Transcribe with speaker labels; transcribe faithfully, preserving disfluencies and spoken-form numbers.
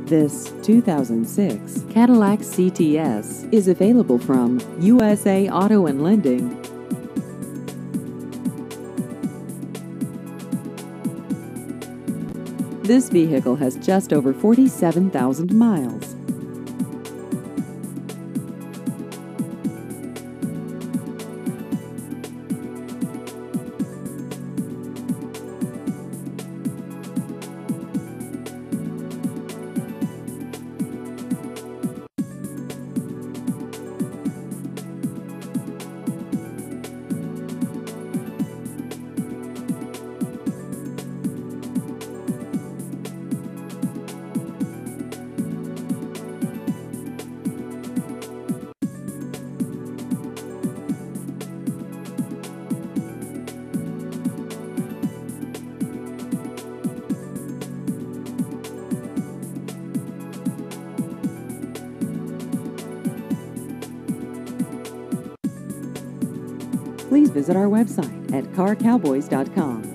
Speaker 1: This two thousand six Cadillac C T S is available from U S A Auto and Lending. This vehicle has just over forty-seven thousand miles. Please visit our website at car cowboys dot com.